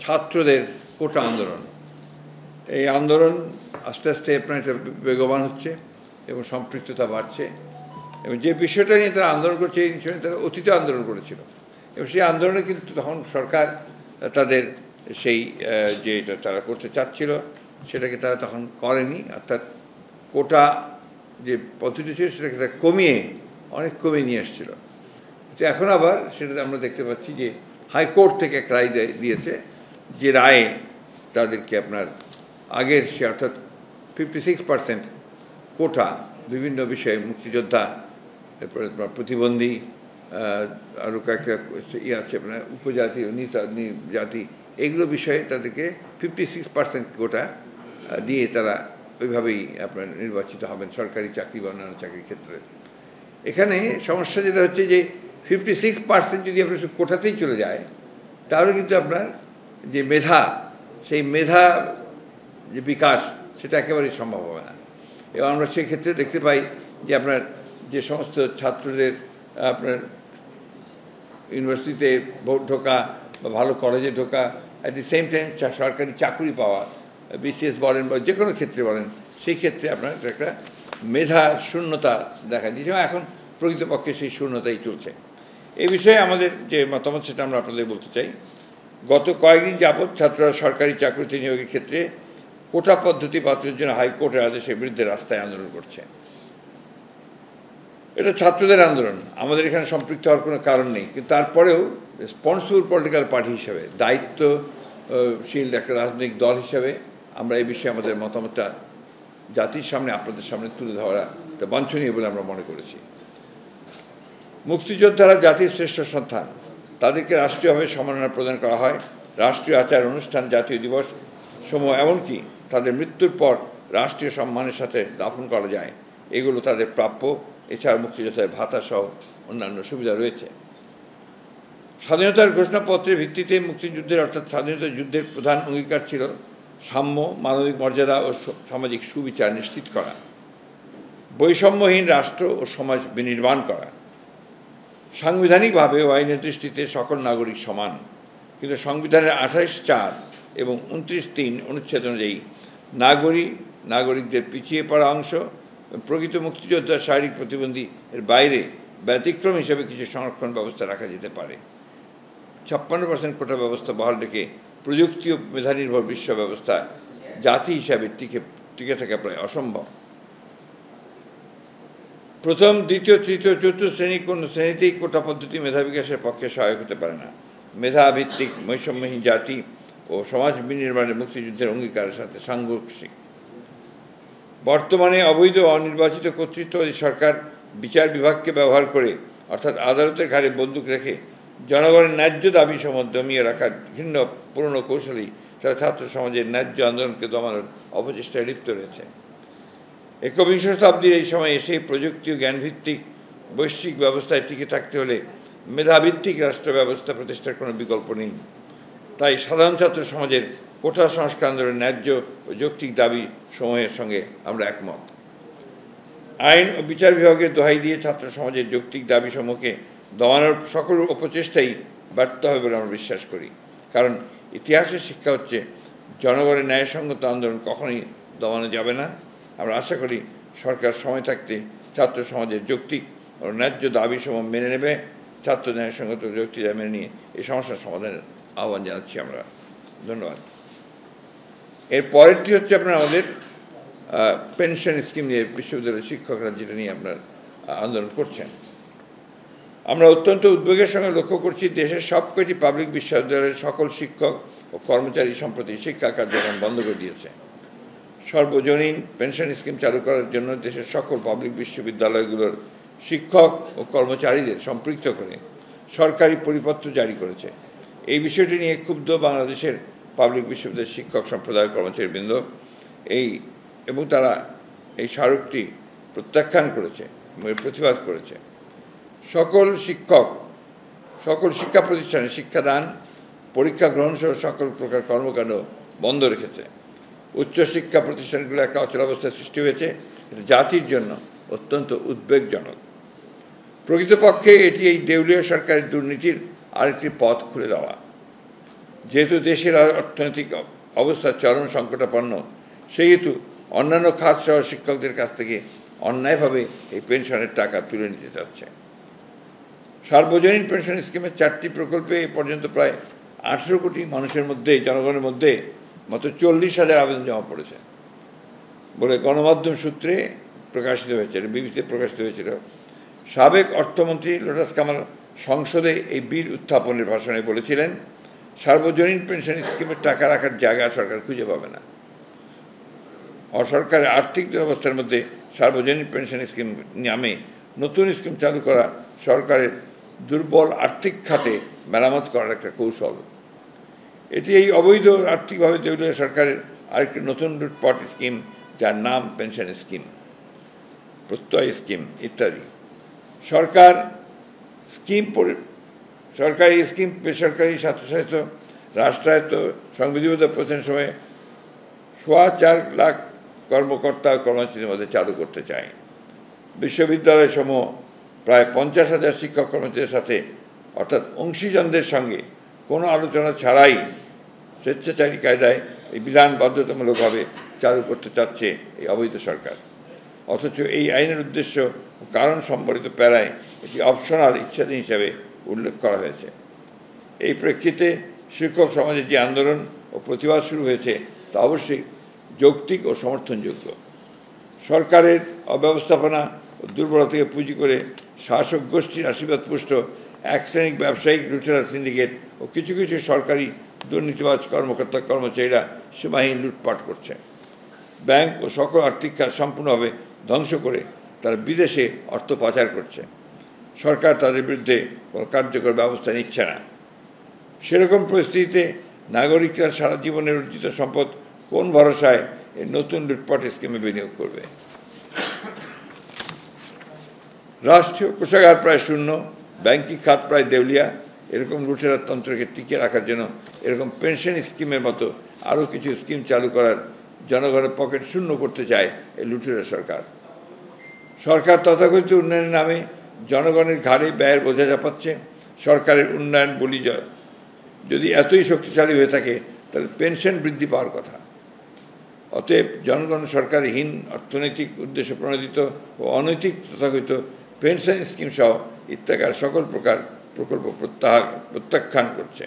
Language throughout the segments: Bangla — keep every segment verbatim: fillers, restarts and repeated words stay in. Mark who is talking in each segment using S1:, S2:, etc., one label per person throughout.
S1: ছাত্রদের কোটা আন্দোলন। এই আন্দোলন আস্তে আস্তে আপনার একটা বেগবান হচ্ছে এবং সম্পৃক্ততা বাড়ছে, এবং যে বিষয়টা নিয়ে তারা আন্দোলন করছে এই বিষয় নিয়ে তারা অতীতে আন্দোলন করেছিল, এবং সেই আন্দোলনে কিন্তু তখন সরকার তাদের সেই যেটা তারা করতে চাচ্ছিল সেটাকে তারা তখন করেনি, অর্থাৎ কোটা যে পদ্ধতি ছিল সেটাকে তারা কমিয়ে অনেক কমিয়ে নিয়ে এসেছিল। তো এখন আবার সেটাতে আমরা দেখতে পাচ্ছি যে হাইকোর্ট থেকে এক রায় দিয়েছে, যে রায়ে তাদেরকে আপনার আগের সে অর্থাৎ ফিফটি সিক্স পার্সেন্ট কোটা বিভিন্ন বিষয়ে মুক্তিযোদ্ধা, এরপরে প্রতিবন্ধী, আরও কয়েকটা ইয়ে আছে আপনার উপজাতি জাতি, এইগুলো বিষয়ে তাদেরকে ফিফটি সিক্স পার্সেন্ট কোটা দিয়ে তারা ওইভাবেই আপনার নির্বাচিত হবেন সরকারি চাকরি বা অন্যান্য চাকরির ক্ষেত্রে। এখানে সমস্যা যেটা হচ্ছে যে ফিফটি সিক্স পার্সেন্ট যদি আপনার কোটাতেই চলে যায় তাহলে কিন্তু আপনার যে মেধা, সেই মেধা যে বিকাশ সেটা একেবারেই সম্ভব হবে না। এবং আমরা সেক্ষেত্রে দেখতে পাই যে আপনার যে সমস্ত ছাত্রদের আপনার ইউনিভার্সিটিতে ভোট ঢোকা বা ভালো কলেজে ঢোকা, অ্যাট দি সেম টাইম সরকারি চাকরি পাওয়া, বিসিএস বলেন বা যে কোনো ক্ষেত্রে বলেন, সেই ক্ষেত্রে আপনার একটা মেধা শূন্যতা দেখা দিয়েছে, এবং এখন প্রকৃতপক্ষে সেই শূন্যতাই চলছে। এই বিষয়ে আমাদের যে মতামত সেটা আমরা আপনাদের বলতে চাই। গত কয়েকদিন যাবৎ ছাত্ররা সরকারি চাকরিতে নিয়োগের ক্ষেত্রে কোটা পদ্ধতি বাতিলের জন্য হাইকোর্টের আদেশের বিরুদ্ধে রাস্তায় আন্দোলন করছে। এটা ছাত্রদের আন্দোলন, আমাদের এখানে সম্পৃক্ত হওয়ার কোনো কারণ নেই, কিন্তু তারপরেও রেসপন্সিবল পলিটিক্যাল পার্টি হিসাবে, দায়িত্বশীল একটা রাজনৈতিক দল হিসাবে আমরা এই বিষয়ে আমাদের মতামতটা জাতির সামনে আপনাদের সামনে তুলে ধরা এটা বাঞ্ছনীয় বলে আমরা মনে করেছি। মুক্তিযোদ্ধারা জাতির শ্রেষ্ঠ সন্তান, তাদেরকে রাষ্ট্রীয়ভাবে সম্মাননা প্রদান করা হয়। রাষ্ট্রীয় আচার অনুষ্ঠান, জাতীয় দিবস সমূহ, এমনকি তাদের মৃত্যুর পর রাষ্ট্রীয় সম্মানের সাথে দাফন করা যায়, এগুলো তাদের প্রাপ্য। এছাড়া মুক্তিযোদ্ধাদের ভাতা সহ অন্যান্য সুবিধা রয়েছে। স্বাধীনতার ঘোষণাপত্রের ভিত্তিতে মুক্তিযুদ্ধের অর্থাৎ স্বাধীনতা যুদ্ধের প্রধান অঙ্গীকার ছিল সাম্য, মানবিক মর্যাদা ও সামাজিক সুবিচার নিশ্চিত করা, বৈষম্যহীন রাষ্ট্র ও সমাজ বিনির্মাণ করা। সাংবিধানিকভাবে ও আইনের দৃষ্টিতে সকল নাগরিক সমান, কিন্তু সংবিধানের আঠাইশ চার এবং উনত্রিশ তিন অনুচ্ছেদ অনুযায়ী নাগরিক নাগরিকদের পিছিয়ে পড়া অংশ, প্রকৃত মুক্তিযোদ্ধা, শারীরিক প্রতিবন্ধী এর বাইরে ব্যতিক্রম হিসেবে কিছু সংরক্ষণ ব্যবস্থা রাখা যেতে পারে। ছাপ্পান্ন পার্সেন্ট কোটা ব্যবস্থা বহাল রেখে প্রযুক্তি ও মেধানির্ভর বিশ্ব ব্যবস্থা জাতি হিসাবে টিকে টিকে থাকা প্রায় অসম্ভব। প্রথম, দ্বিতীয়, তৃতীয়, চতুর্থ শ্রেণী কোন শ্রেণীতেই কোটা পদ্ধতি মেধা বিকাশের পক্ষে সহায়ক হতে পারে না। মেধাভিত্তিক বৈষম্যহীন জাতি ও সমাজ বিনির্মাণের মুক্তিযুদ্ধের অঙ্গীকারের সাথে সাংঘর্ষিক। বর্তমানে অবৈধ অনির্বাচিত কর্তৃত্ববাদী সরকার বিচার বিভাগকে ব্যবহার করে, অর্থাৎ আদালতের ঘাড়ে বন্দুক রেখে জনগণের ন্যায্য দাবি সমূহ দমিয়ে রাখার ঘৃণ্য পুরনো কৌশলেই তারা ছাত্র সমাজের ন্যায্য আন্দোলনকে দমানোর অপচেষ্টায় লিপ্ত রয়েছে। একবিংশ শতাব্দীর এই সময়ে সেই প্রযুক্তি ও জ্ঞানভিত্তিক বৈশ্বিক ব্যবস্থায় টিকে থাকতে হলে মেধাভিত্তিক রাষ্ট্র ব্যবস্থা প্রতিষ্ঠার কোনো বিকল্প নেই। তাই সাধারণ ছাত্র সমাজের কোটা সংস্কার আন্দোলনের ন্যায্য ও যৌক্তিক দাবি সমূহের সঙ্গে আমরা একমত। আইন ও বিচার বিভাগের দোহাই দিয়ে ছাত্র সমাজের যৌক্তিক দাবি সমূহকে দমানোর সকল অপচেষ্টাই ব্যর্থ হবে বলে আমরা বিশ্বাস করি। কারণ ইতিহাসের শিক্ষা হচ্ছে জনগণের ন্যায়সঙ্গত আন্দোলন কখনোই দমানো যাবে না। আমরা আশা করি সরকার সময় থাকতে ছাত্র সমাজের যৌক্তিক ও ন্যায্য দাবিসমূহ মেনে নেবে। ছাত্র ন্যায়সঙ্গত যৌক্তিক দাবি মেনে নিয়ে এই সমস্যার সমাধানের আহ্বান জানাচ্ছি আমরা। ধন্যবাদ। এর পরেরটি হচ্ছে আপনার আমাদের পেনশন স্কিম নিয়ে বিশ্ববিদ্যালয়ের শিক্ষকরা যেটা নিয়ে আপনার আন্দোলন করছেন। আমরা অত্যন্ত উদ্বেগের সঙ্গে লক্ষ্য করছি দেশের সবকটি পাবলিক বিশ্ববিদ্যালয়ের সকল শিক্ষক ও কর্মচারী সম্প্রতি শিক্ষা কার্যক্রম বন্ধ করে দিয়েছে। সর্বজনীন পেনশন স্কিম চালু করার জন্য দেশের সকল পাবলিক বিশ্ববিদ্যালয়গুলোর শিক্ষক ও কর্মচারীদের সম্পৃক্ত করে সরকারি পরিপত্র জারি করেছে। এই বিষয়টি নিয়ে ক্ষুব্ধ বাংলাদেশের পাবলিক বিশ্ববিদ্যালয়ের শিক্ষক সম্প্রদায়ের কর্মচারীবৃন্দ এই এবং তারা এই স্মারকটি প্রত্যাখ্যান করেছে, প্রতিবাদ করেছে। সকল শিক্ষক সকল শিক্ষা প্রতিষ্ঠানে শিক্ষাদান, পরীক্ষা গ্রহণ সহ সকল প্রকার কর্মকাণ্ড বন্ধ রেখেছে। উচ্চশিক্ষা প্রতিষ্ঠানগুলো একটা অচলাবস্থার সৃষ্টি হয়েছে, এটা জাতির জন্য অত্যন্ত উদ্বেগজনক। প্রকৃতপক্ষে এটি এই দেউলিয়া সরকারের দুর্নীতির আরেকটি পথ খুলে দেওয়া। যেহেতু দেশের অর্থনৈতিক অবস্থা চরম সংকটাপন্ন, সেহেতু অন্যান্য খাতসহ শিক্ষকদের কাছ থেকে অন্যায়ভাবে এই পেনশনের টাকা তুলে নিতে চাচ্ছে। সার্বজনীন পেনশন স্কিমের চারটি প্রকল্পে এ পর্যন্ত প্রায় আঠেরো কোটি মানুষের মধ্যে, জনগণের মধ্যে মাত্র চল্লিশ হাজার আবেদন জমা পড়েছে বলে গণমাধ্যম সূত্রে প্রকাশিত হয়েছিল, বিবিসিতে প্রকাশিত হয়েছিল। সাবেক অর্থমন্ত্রী লোটাস কামাল সংসদে এই বিল উত্থাপনের ভাষণে বলেছিলেন, সার্বজনীন পেনশন স্কিমের টাকা রাখার জায়গা সরকার খুঁজে পাবে না। অসরকারের আর্থিক দুরবস্থার মধ্যে সার্বজনীন পেনশন স্কিম নামে নতুন স্কিম চালু করা সরকারের দুর্বল আর্থিক খাতে মেরামত করার একটা কৌশল। এটি এই অবৈধ আর্থিকভাবে দেউলিয়া সরকারের আরেকটি নতুন লুটপাট স্কিম, যার নাম পেনশন স্কিম, প্রত্যয় স্কিম ইত্যাদি। সরকার স্কিম সরকারি স্কিম বেসরকারি স্বায়ত্তশাসিত রাষ্ট্রায়ত্ত সংবিধিবদ্ধ প্রতিষ্ঠানের সময় সোয়া চার লাখ কর্মকর্তা ও কর্মচারীর মধ্যে চালু করতে চায়। বিশ্ববিদ্যালয় সমূহ প্রায় পঞ্চাশ হাজার শিক্ষক কর্মচারীদের সাথে অর্থাৎ অংশীজনদের সঙ্গে কোনো আলোচনা ছাড়াই স্বেচ্ছাচারী কায়দায় এই বিধান বাধ্যতামূলকভাবে চালু করতে চাচ্ছে এই অবৈধ সরকার। অথচ এই আইনের উদ্দেশ্য ও কারণ সম্বলিত প্যারায় এটি অপশনাল ইচ্ছাধীন হিসাবে উল্লেখ করা হয়েছে। এই প্রেক্ষিতে শিক্ষক সমাজের যে আন্দোলন ও প্রতিবাদ শুরু হয়েছে তা অবশ্যই যৌক্তিক ও সমর্থনযোগ্য। সরকারের অব্যবস্থাপনা ও দুর্বলতা থেকে পুঁজি করে শাসক গোষ্ঠীর আশীর্বাদ পুষ্ট এক শ্রেণিক ব্যবসায়িক লুটেরা সিন্ডিকেট ও কিছু কিছু সরকারি দুর্নীতিবাজ কর্মকর্তা কর্মচারীরা সীমাহীন লুটপাট করছে। ব্যাংক ও সকল আর্থিক খাত সম্পূর্ণভাবে ধ্বংস করে তারা বিদেশে অর্থ পাচার করছে। সরকার তাদের বিরুদ্ধে কোনো কার্যকর ব্যবস্থা নিচ্ছে না। সেরকম পরিস্থিতিতে নাগরিকরা সারা জীবনের অর্জিত সম্পদ কোন ভরসায় এই নতুন লুটপাট স্কিমে বিনিয়োগ করবে? রাষ্ট্রীয় কোষাগার প্রায় শূন্য, ব্যাংকিং খাত প্রায় দেউলিয়া। এরকম লুটেরা তন্ত্রকে টিকিয়ে রাখার জন্য এরকম পেনশন স্কিমের মতো আরও কিছু স্কিম চালু করার জনগণের পকেট শূন্য করতে চায় এই লুটেরা সরকার। সরকার তথাকথিত উন্নয়নের নামে জনগণের ঘাড়ে ব্যয়ের বোঝা চাপাচ্ছে। সরকারের উন্নয়ন বলি যদি এতই শক্তিশালী হয়ে থাকে তাহলে পেনশন বৃদ্ধি পাওয়ার কথা। অতএব জনগণ সরকারহীন অর্থনৈতিক উদ্দেশ্য প্রণোদিত ও অনৈতিক তথাকথিত পেনশন স্কিম সহ ইত্যাকার সকল প্রকার প্রকল্প প্রত্যাহার প্রত্যাখ্যান করছে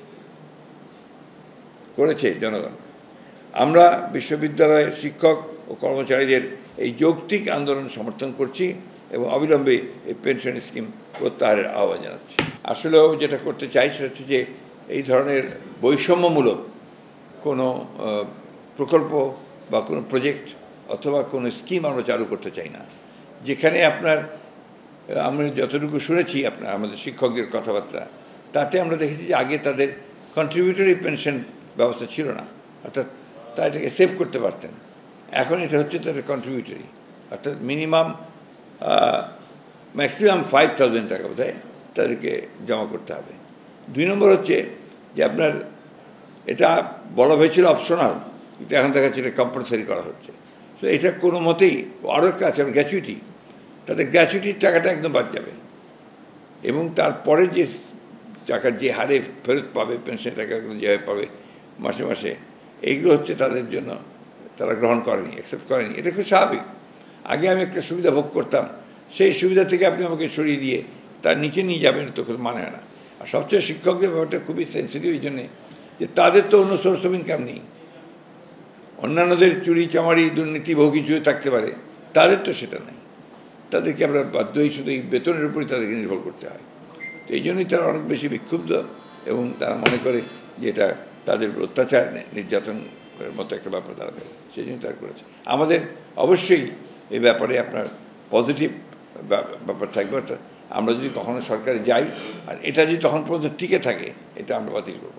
S1: করেছে জনগণ। আমরা বিশ্ববিদ্যালয়ের শিক্ষক ও কর্মচারীদের এই যৌক্তিক আন্দোলন সমর্থন করছি এবং অবিলম্বে এই পেনশন স্কিম প্রত্যাহারের আহ্বান জানাচ্ছি। আসলেও যেটা করতে চাই সেটা হচ্ছে যে এই ধরনের বৈষম্যমূলক কোনো প্রকল্প বা কোনো প্রজেক্ট অথবা কোনো স্কিম আমরা চালু করতে চাই না, যেখানে আপনার আমরা যতটুকু শুনেছি আপনার আমাদের শিক্ষকদের কথাবার্তা, তাতে আমরা দেখেছি যে আগে তাদের কন্ট্রিবিউটরি পেনশন ব্যবস্থা ছিল না, অর্থাৎ তারা এটাকে সেভ করতে পারতেন। এখন এটা হচ্ছে তাদের কন্ট্রিবিউটরি, অর্থাৎ মিনিমাম ম্যাক্সিমাম ফাইভ থাউজেন্ড টাকা বোধহয় তাদেরকে জমা করতে হবে। দুই নম্বর হচ্ছে যে আপনার এটা বলা হয়েছিল অপশনাল, কিন্তু এখন দেখা যাচ্ছে এটা কম্পালসারি করা হচ্ছে। তো এটা কোনো মতেই আরও একটা আছে গ্র্যাচুইটি, তাদের গ্র্যাচুইটির টাকাটা একদম বাদ যাবে এবং তারপরে যে টাকা যে হারে ফেরত পাবে পেনশন টাকাগুলো যেভাবে পাবে মাসে মাসে, এইগুলো হচ্ছে তাদের জন্য তারা গ্রহণ করেনি, অ্যাকসেপ্ট করেনি। এটা খুব স্বাভাবিক। আগে আমি একটা সুবিধা ভোগ করতাম, সেই সুবিধা থেকে আপনি আমাকে সরিয়ে দিয়ে তার নিচে নিয়ে যাবেন, তো মানে হয় না। আর সবচেয়ে শিক্ষকদের ব্যাপারটা খুবই সেন্সিটিভ এই জন্যে যে তাদের তো অন্য সোর্স অফ ইনকাম নেই। অন্যান্যদের চুরি চামারি দুর্নীতি বহু কিছু থাকতে পারে, তাদের তো সেটা নেই। তাদেরকে আমরা বাধ্যই শুধু এই বেতনের উপরই তাদেরকে নির্ভর করতে হয়। তো এই জন্যই তারা অনেক বেশি বিক্ষুব্ধ এবং তারা মনে করে যে এটা তাদের অত্যাচার নির্যাতনের মতো একটা ব্যাপার দাঁড়াবে, সেই জন্য তারা করেছে। আমাদের অবশ্যই এই ব্যাপারে আপনার পজিটিভ ব্যাপার থাকবে, অর্থাৎ আমরা যদি কখনো সরকারে যাই আর এটা যদি তখন পর্যন্ত টিকে থাকে, এটা আমরা বাতিল করব।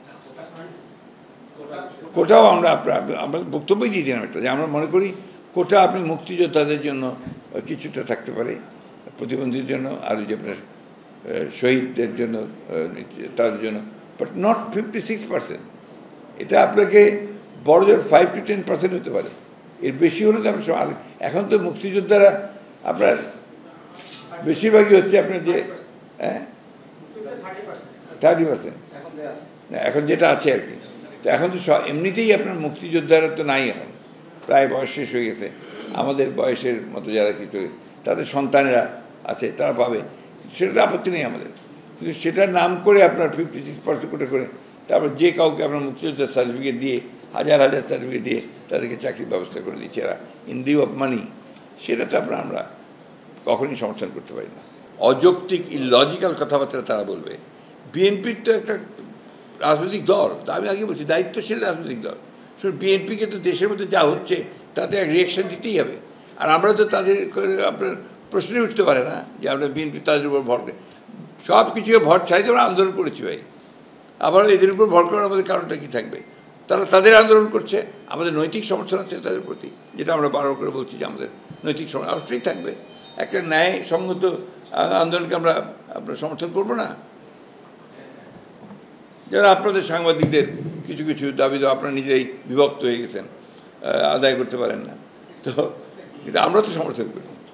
S1: কোটাও আমরা আপনার আমরা বক্তব্যই দিয়ে দিলাম একটা, যে আমরা মনে করি কোটা আপনি মুক্তিযোদ্ধাদের জন্য কিছুটা থাকতে পারে, প্রতিবন্ধীদের জন্য আর যে আপনার শহীদদের জন্য তাদের জন্য, but not fifty six percent. এটা আপনাকে বড় জোর ফাইভ টু টেন পার্সেন্ট হতে পারে, এর বেশি হলে তো আপনার। আর এখন তো মুক্তিযোদ্ধারা আপনার বেশিরভাগই হচ্ছে আপনার যে হ্যাঁ থার্টি পার্সেন্ট এখন যেটা আছে আর কি। তো এখন তো এমনিতেই আপনার মুক্তিযোদ্ধারা তো নাই, এখন প্রায় বয়স শেষ হয়ে গেছে। আমাদের বয়সের মতো যারা কিছু তাদের সন্তানেরা আছে, তারা পাবে, সেটাতে আপত্তি নেই আমাদের। কিন্তু সেটার নাম করে আপনার ফিফটি সিক্স পার্সেন্ট করে করে তারপর যে কাউকে আপনার মুক্তিযোদ্ধার সার্টিফিকেট দিয়ে, হাজার হাজার সার্টিফিকেট দিয়ে তাদেরকে চাকরির ব্যবস্থা করে দিচ্ছে এরা ইন লিউ অফ মানি, সেটা তো আপনার আমরা কখনই সমর্থন করতে পারি না। অযৌক্তিক ইলজিক্যাল কথাবার্তা তারা বলবে। বিএনপির তো একটা রাজনৈতিক দল, তা আমি আগে বলছি দায়িত্বশীল রাজনৈতিক দল। শুধু বিএনপিকে তো দেশের মধ্যে যা হচ্ছে তাতে এক রিয়াকশন দিতেই হবে। আর আমরা তো তাদের আপনার প্রশ্নই উঠতে পারে না যে আমরা বিএনপি তাদের উপর ভর, সব কিছুকে ভর ছাড়িয়ে আমরা আন্দোলন করেছি ভাই। আবার এদের উপর ভর করার আমাদের কারণটা কী থাকবে? তারা তাদের আন্দোলন করছে, আমাদের নৈতিক সমর্থন আছে তাদের প্রতি, যেটা আমরা বারবার করে বলছি যে আমাদের নৈতিক সমর্থন অবশ্যই থাকবে। একটা ন্যায় সঙ্গত আন্দোলনকে আমরা আপনার সমর্থন করবো না? যারা আপনাদের সাংবাদিকদের কিছু কিছু দাবি তো আপনারা নিজেই বিভক্ত হয়ে গেছেন, আদায় করতে পারেন না, তো কিন্তু আমরা তো সমর্থন করি।